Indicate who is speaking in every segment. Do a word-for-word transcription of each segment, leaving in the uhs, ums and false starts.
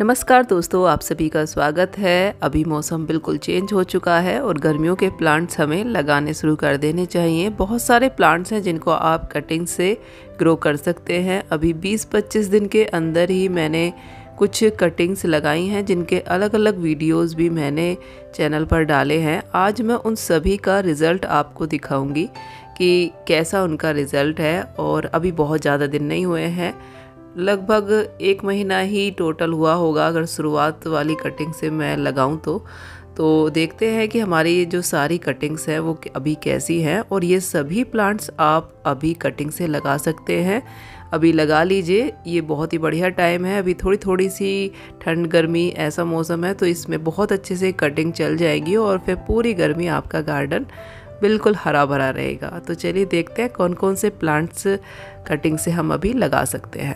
Speaker 1: नमस्कार दोस्तों, आप सभी का स्वागत है। अभी मौसम बिल्कुल चेंज हो चुका है और गर्मियों के प्लांट्स हमें लगाने शुरू कर देने चाहिए। बहुत सारे प्लांट्स हैं जिनको आप कटिंग से ग्रो कर सकते हैं। अभी बीस पच्चीस दिन के अंदर ही मैंने कुछ कटिंग्स लगाई हैं जिनके अलग अलग वीडियोस भी मैंने चैनल पर डाले हैं। आज मैं उन सभी का रिज़ल्ट आपको दिखाऊंगी कि कैसा उनका रिज़ल्ट है। और अभी बहुत ज़्यादा दिन नहीं हुए हैं, लगभग एक महीना ही टोटल हुआ होगा अगर शुरुआत वाली कटिंग से मैं लगाऊं तो तो देखते हैं कि हमारी ये जो सारी कटिंग्स हैं वो अभी कैसी हैं। और ये सभी प्लांट्स आप अभी कटिंग से लगा सकते हैं। अभी लगा लीजिए, ये बहुत ही बढ़िया टाइम है। अभी थोड़ी थोड़ी सी ठंड गर्मी ऐसा मौसम है तो इसमें बहुत अच्छे से कटिंग चल जाएगी और फिर पूरी गर्मी आपका गार्डन बिल्कुल हरा भरा रहेगा। तो चलिए देखते हैं कौन कौन से प्लांट्स कटिंग से हम अभी लगा सकते हैं।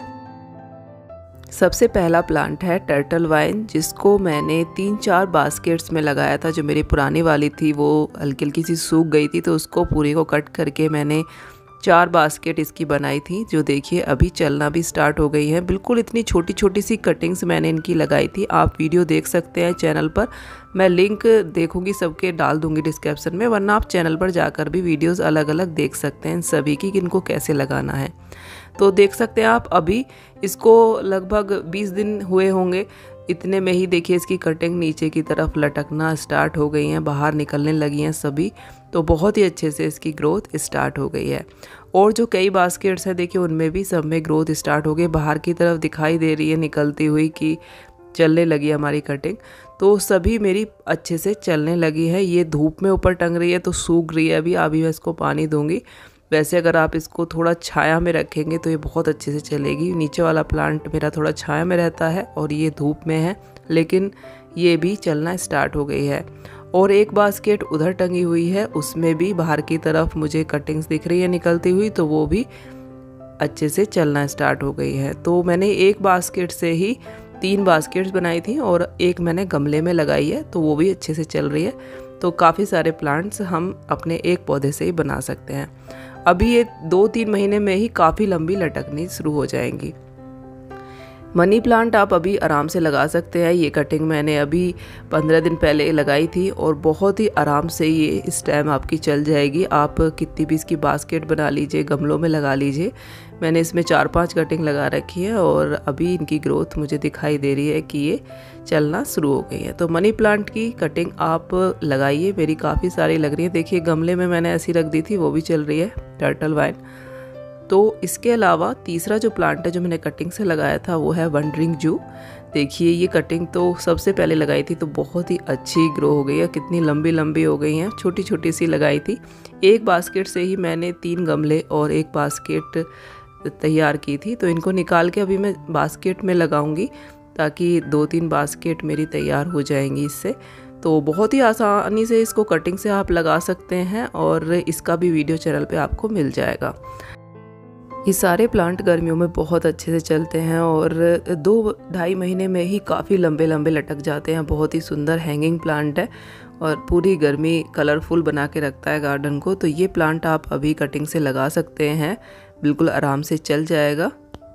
Speaker 1: सबसे पहला प्लांट है टर्टल वाइन, जिसको मैंने तीन चार बास्केट्स में लगाया था। जो मेरी पुरानी वाली थी वो हल्की हल्की सी सूख गई थी तो उसको पूरी को कट करके मैंने चार बास्केट इसकी बनाई थी, जो देखिए अभी चलना भी स्टार्ट हो गई है। बिल्कुल इतनी छोटी छोटी सी कटिंग्स मैंने इनकी लगाई थी। आप वीडियो देख सकते हैं चैनल पर, मैं लिंक देखूंगी सबके डाल दूंगी डिस्क्रिप्शन में, वरना आप चैनल पर जाकर भी वीडियोस अलग अलग देख सकते हैं इन सभी की कि इनको कैसे लगाना है। तो देख सकते हैं आप, अभी इसको लगभग बीस दिन हुए होंगे, इतने में ही देखिए इसकी कटिंग नीचे की तरफ लटकना स्टार्ट हो गई हैं, बाहर निकलने लगी हैं सभी। तो बहुत ही अच्छे से इसकी ग्रोथ स्टार्ट हो गई है। और जो कई बास्केट्स हैं देखिए उनमें भी सब में ग्रोथ स्टार्ट हो गई, बाहर की तरफ दिखाई दे रही है निकलती हुई कि चलने लगी हमारी कटिंग। तो सभी मेरी अच्छे से चलने लगी है। ये धूप में ऊपर टंग रही है तो सूख रही है, अभी अभी मैं इसको पानी दूंगी। वैसे अगर आप इसको थोड़ा छाया में रखेंगे तो ये बहुत अच्छे से चलेगी। नीचे वाला प्लांट मेरा थोड़ा छाया में रहता है और ये धूप में है, लेकिन ये भी चलना स्टार्ट हो गई है। और एक बास्केट उधर टंगी हुई है, उसमें भी बाहर की तरफ मुझे कटिंग्स दिख रही है निकलती हुई, तो वो भी अच्छे से चलना स्टार्ट हो गई है। तो मैंने एक बास्केट से ही तीन बास्केट्स बनाई थी और एक मैंने गमले में लगाई है, तो वो भी अच्छे से चल रही है। तो काफ़ी सारे प्लांट्स हम अपने एक पौधे से ही बना सकते हैं। अभी ये दो तीन महीने में ही काफ़ी लंबी लटकनी शुरू हो जाएंगी। मनी प्लांट आप अभी आराम से लगा सकते हैं। ये कटिंग मैंने अभी पंद्रह दिन पहले लगाई थी और बहुत ही आराम से ये स्टेम आपकी चल जाएगी। आप कितनी भी इसकी बास्केट बना लीजिए, गमलों में लगा लीजिए। मैंने इसमें चार पांच कटिंग लगा रखी है और अभी इनकी ग्रोथ मुझे दिखाई दे रही है कि ये चलना शुरू हो गई है। तो मनी प्लांट की कटिंग आप लगाइए, मेरी काफ़ी सारी लग रही है। देखिए गमले में मैंने ऐसी रख दी थी, वो भी चल रही है टर्टल वाइन। तो इसके अलावा तीसरा जो प्लांट है जो मैंने कटिंग से लगाया था वो है वंडरिंग जू। देखिए ये कटिंग तो सबसे पहले लगाई थी तो बहुत ही अच्छी ग्रो हो गई है, कितनी लंबी लंबी हो गई हैं। छोटी छोटी सी लगाई थी। एक बास्केट से ही मैंने तीन गमले और एक बास्केट तैयार की थी, तो इनको निकाल के अभी मैं बास्केट में लगाऊंगी ताकि दो तीन बास्केट मेरी तैयार हो जाएंगी इससे। तो बहुत ही आसानी से इसको कटिंग से आप लगा सकते हैं और इसका भी वीडियो चैनल पे आपको मिल जाएगा। ये सारे प्लांट गर्मियों में बहुत अच्छे से चलते हैं और दो ढाई महीने में ही काफ़ी लंबे लंबे लटक जाते हैं। बहुत ही सुंदर हैंगिंग प्लांट है और पूरी गर्मी कलरफुल बना के रखता है गार्डन को। तो ये प्लांट आप अभी कटिंग से लगा सकते हैं, बिल्कुल आराम से चल जाएगा।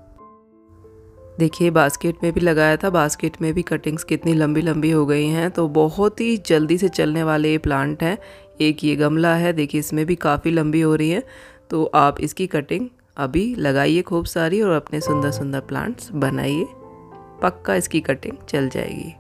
Speaker 1: देखिए बास्केट में भी लगाया था, बास्केट में भी कटिंग्स कितनी लंबी लंबी हो गई हैं। तो बहुत ही जल्दी से चलने वाले ये प्लांट हैं। एक ये गमला है, देखिए इसमें भी काफ़ी लंबी हो रही है। तो आप इसकी कटिंग अभी लगाइए खूब सारी और अपने सुंदर सुंदर प्लांट्स बनाइए, पक्का इसकी कटिंग चल जाएगी।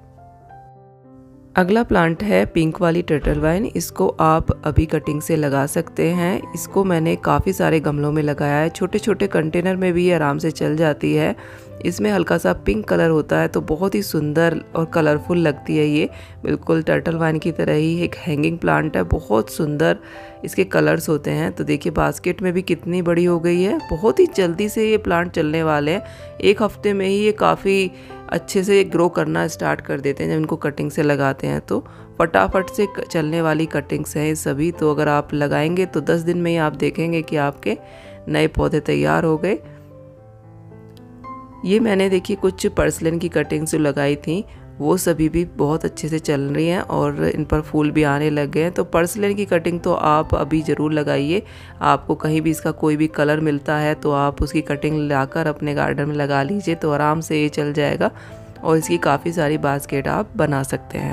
Speaker 1: अगला प्लांट है पिंक वाली टर्टल वाइन। इसको आप अभी कटिंग से लगा सकते हैं। इसको मैंने काफ़ी सारे गमलों में लगाया है, छोटे छोटे कंटेनर में भी ये आराम से चल जाती है। इसमें हल्का सा पिंक कलर होता है तो बहुत ही सुंदर और कलरफुल लगती है। ये बिल्कुल टर्टल वाइन की तरह ही एक हैंगिंग प्लांट है, बहुत सुंदर इसके कलर्स होते हैं। तो देखिए बास्केट में भी कितनी बड़ी हो गई है। बहुत ही जल्दी से ये प्लांट चलने वाले हैं, एक हफ्ते में ही ये काफ़ी अच्छे से ग्रो करना स्टार्ट कर देते हैं। जब इनको कटिंग से लगाते हैं तो फटाफट से चलने वाली कटिंग्स हैं ये सभी। तो अगर आप लगाएंगे तो दस दिन में ही आप देखेंगे कि आपके नए पौधे तैयार हो गए। ये मैंने देखिए कुछ पर्सलिन की कटिंग्स जो लगाई थी वो सभी भी बहुत अच्छे से चल रही हैं और इन पर फूल भी आने लग गए हैं। तो पर्सलिन की कटिंग तो आप अभी ज़रूर लगाइए। आपको कहीं भी इसका कोई भी कलर मिलता है तो आप उसकी कटिंग लाकर अपने गार्डन में लगा लीजिए, तो आराम से ये चल जाएगा। और इसकी काफ़ी सारी बास्केट आप बना सकते हैं।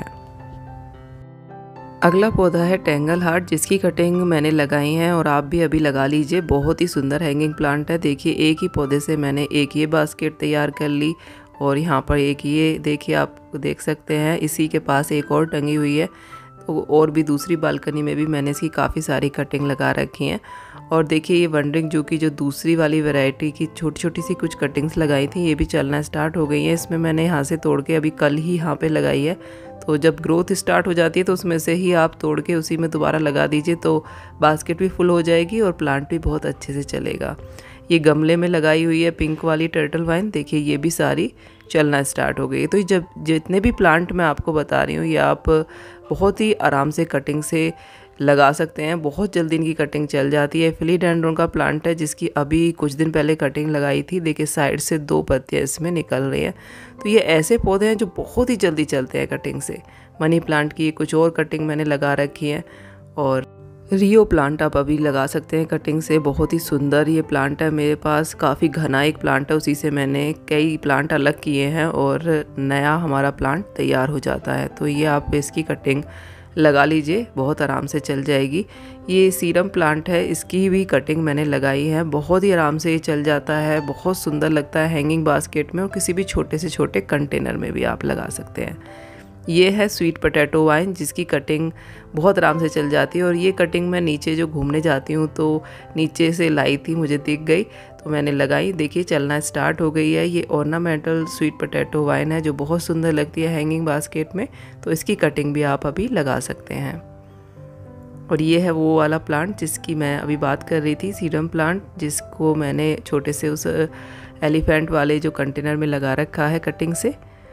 Speaker 1: अगला पौधा है टेंगल हार्ट, जिसकी कटिंग मैंने लगाई है और आप भी अभी लगा लीजिए। बहुत ही सुंदर हैंगिंग प्लांट है। देखिए एक ही पौधे से मैंने एक ये बास्केट तैयार कर ली और यहाँ पर एक ये देखिए आप देख सकते हैं, इसी के पास एक और टंगी हुई है। तो और भी दूसरी बालकनी में भी मैंने इसकी काफ़ी सारी कटिंग लगा रखी हैं। और देखिए ये वंडरिंग जू की जो दूसरी वाली वैरायटी की छोटी छोटी सी कुछ कटिंग्स लगाई थी, ये भी चलना स्टार्ट हो गई हैं। इसमें मैंने यहाँ से तोड़ के अभी कल ही यहाँ पे लगाई है। तो जब ग्रोथ स्टार्ट हो जाती है तो उसमें से ही आप तोड़ के उसी में दोबारा लगा दीजिए, तो बास्केट भी फुल हो जाएगी और प्लांट भी बहुत अच्छे से चलेगा। ये गमले में लगाई हुई है पिंक वाली टर्टल वाइन, देखिए ये भी सारी चलना स्टार्ट हो गई है। तो जब जितने भी प्लांट मैं आपको बता रही हूँ ये आप बहुत ही आराम से कटिंग से लगा सकते हैं। बहुत जल्दी इनकी कटिंग चल जाती है। फिलीडेंड्रन का प्लांट है जिसकी अभी कुछ दिन पहले कटिंग लगाई थी। देखिए साइड से दो पत्तियाँ इसमें निकल रही हैं। तो ये ऐसे पौधे हैं जो बहुत ही जल्दी चलते हैं कटिंग से। मनी प्लांट की कुछ और कटिंग मैंने लगा रखी है और रियो प्लांट आप अभी लगा सकते हैं कटिंग से। बहुत ही सुंदर ये प्लांट है। मेरे पास काफ़ी घना एक प्लांट है, उसी से मैंने कई प्लांट अलग किए हैं और नया हमारा प्लांट तैयार हो जाता है। तो ये आप इसकी कटिंग लगा लीजिए, बहुत आराम से चल जाएगी। ये सीरम प्लांट है, इसकी भी कटिंग मैंने लगाई है। बहुत ही आराम से ये चल जाता है, बहुत सुंदर लगता है हैंगिंग बास्केट में और किसी भी छोटे से छोटे कंटेनर में भी आप लगा सकते हैं। ये है स्वीट पोटैटो वाइन, जिसकी कटिंग बहुत आराम से चल जाती है। और ये कटिंग मैं नीचे जो घूमने जाती हूँ तो नीचे से लाई थी, मुझे दिख गई तो मैंने लगाई। देखिए चलना स्टार्ट हो गई है। ये ऑर्नामेंटल स्वीट पोटैटो वाइन है जो बहुत सुंदर लगती है हैंगिंग बास्केट में, तो इसकी कटिंग भी आप अभी लगा सकते हैं। और ये है वो वाला प्लांट जिसकी मैं अभी बात कर रही थी, सीरम प्लांट, जिसको मैंने छोटे से उस एलिफेंट वाले जो कंटेनर में लगा रखा है कटिंग से।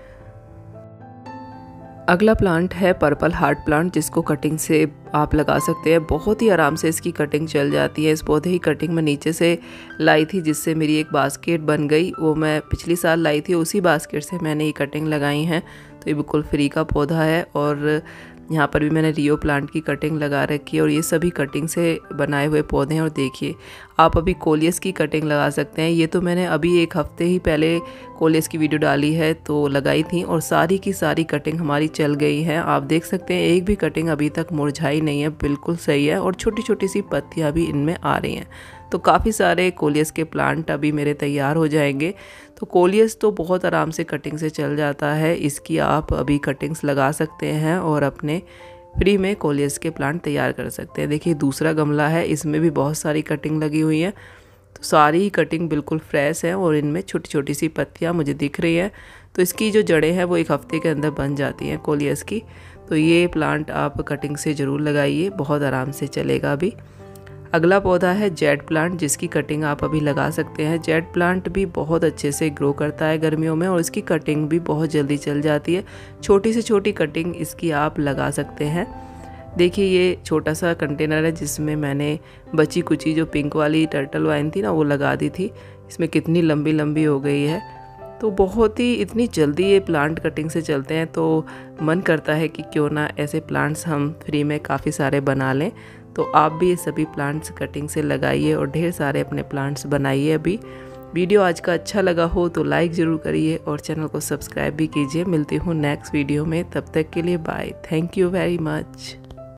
Speaker 1: अगला प्लांट है पर्पल हार्ट प्लांट, जिसको कटिंग से आप लगा सकते हैं। बहुत ही आराम से इसकी कटिंग चल जाती है। इस पौधे की कटिंग मैं नीचे से लाई थी जिससे मेरी एक बास्केट बन गई। वो मैं पिछली साल लाई थी, उसी बास्केट से मैंने ये कटिंग लगाई हैं। तो ये बिल्कुल फ्री का पौधा है और यहाँ पर भी मैंने रियो प्लांट की कटिंग लगा रखी है और ये सभी कटिंग से बनाए हुए पौधे हैं। और देखिए आप अभी कोलियस की कटिंग लगा सकते हैं। ये तो मैंने अभी एक हफ्ते ही पहले कोलियस की वीडियो डाली है तो लगाई थी और सारी की सारी कटिंग हमारी चल गई है। आप देख सकते हैं एक भी कटिंग अभी तक मुरझाई नहीं है, बिल्कुल सही है और छोटी छोटी सी पत्तियाँ भी इनमें आ रही हैं। तो काफ़ी सारे कोलियस के प्लांट अभी मेरे तैयार हो जाएंगे। तो कोलियस तो बहुत आराम से कटिंग से चल जाता है, इसकी आप अभी कटिंग्स लगा सकते हैं और अपने फ्री में कोलियस के प्लांट तैयार कर सकते हैं। देखिए दूसरा गमला है, इसमें भी बहुत सारी कटिंग लगी हुई है। तो सारी ही कटिंग बिल्कुल फ्रेश है और इनमें छोटी छोटी सी पत्तियाँ मुझे दिख रही है। तो इसकी जो जड़ें हैं वो एक हफ्ते के अंदर बन जाती हैं कोलियस की। तो ये प्लांट आप कटिंग से ज़रूर लगाइए, बहुत आराम से चलेगा अभी। अगला पौधा है जेड प्लांट, जिसकी कटिंग आप अभी लगा सकते हैं। जेड प्लांट भी बहुत अच्छे से ग्रो करता है गर्मियों में और इसकी कटिंग भी बहुत जल्दी चल जाती है। छोटी से छोटी कटिंग इसकी आप लगा सकते हैं। देखिए ये छोटा सा कंटेनर है जिसमें मैंने बची कुची जो पिंक वाली टर्टल वाइन थी ना वो लगा दी थी। इसमें कितनी लंबी लंबी हो गई है। तो बहुत ही इतनी जल्दी ये प्लांट कटिंग से चलते हैं तो मन करता है कि क्यों ना ऐसे प्लांट्स हम फ्री में काफ़ी सारे बना लें। तो आप भी ये सभी प्लांट्स कटिंग से लगाइए और ढेर सारे अपने प्लांट्स बनाइए। अभी वीडियो आज का अच्छा लगा हो तो लाइक ज़रूर करिए और चैनल को सब्सक्राइब भी कीजिए। मिलती हूँ नेक्स्ट वीडियो में, तब तक के लिए bye. Thank you very much.